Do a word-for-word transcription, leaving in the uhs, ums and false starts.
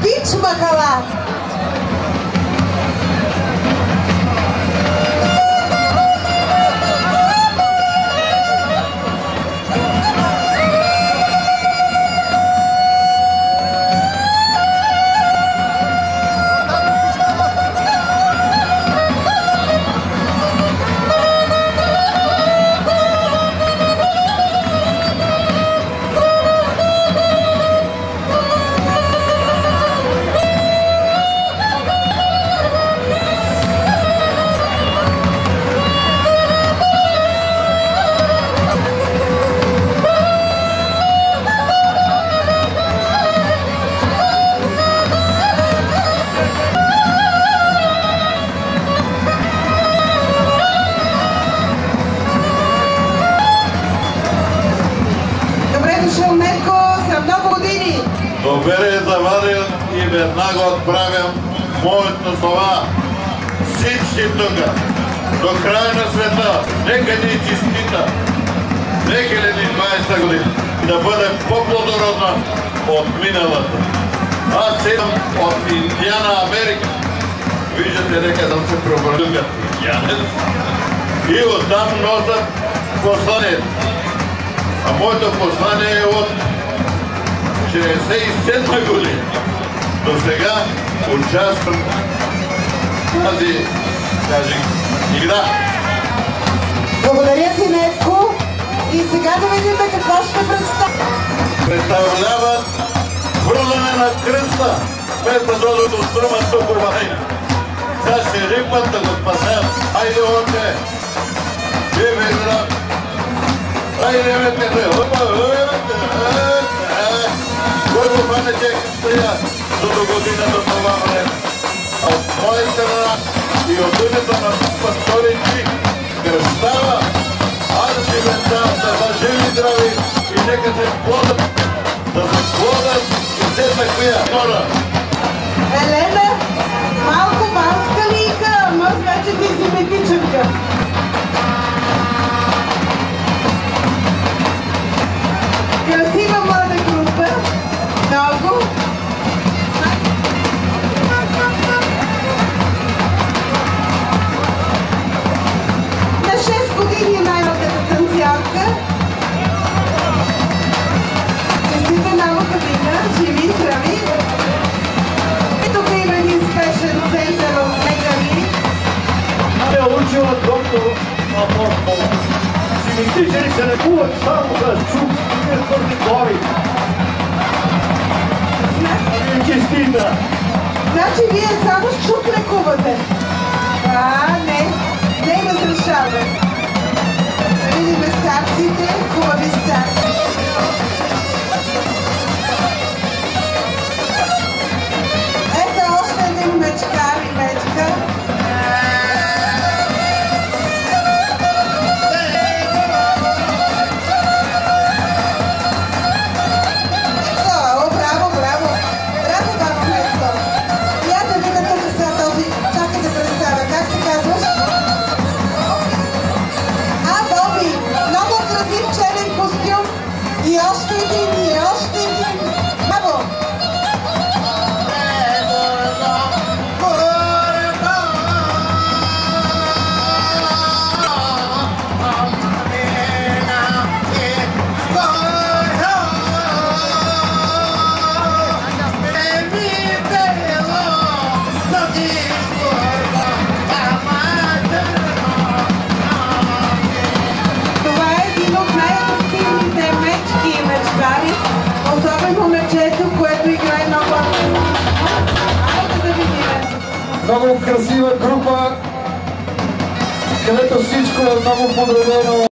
Бич махала! Добре е заварил и веднага отправям моето слова. Всички тук, до края на света, нека ни честита две хиляди и двадесета година да бъде по-плодородна от миналата. Аз идвам от Индиана, Америка. Виждате, нека съм се пробърнил като индианец. И оттам нося посланието. А моето послание е от шейсет и седма година. До сега участвам в тази, кажи, игра. Благодаря ти, Нетко. И сега да видим какво ще представя. Представляват хвърляне на кръста, без да дойдат от струма Тукурвайна. Сега ще рипат да го спасят. Айде, още! Вие ме издрав! Айде, ме пете! Опа, който пане чех стоя до до година до това време. А от моя страна и от името на пасторите кръстава, аз ви венчавам да са живи и здрави и нека се плодят, да се плодят и все таквия хора. Елена, малко малска лика, може вече ти си метиченка. Красива млада група, много. На шест години най-малката танцорка. Честита нова година, живи и здрави. И тук има един спешен център от лекари. Е учила доктор Апостол. Симитичери се лекуват само с чук и твърди глави. Честита! Значи вие само с чук лекувате? А, не, не разрешаваме. Да видим старците, хубави старци. Ето още един мечкар и мечка. И още един, и още един. Браво! Това е един от най-активните мечки и мечкари, особено мечето, което играе много активно. Айде да видим. Много красива група, където всичко е много подредено.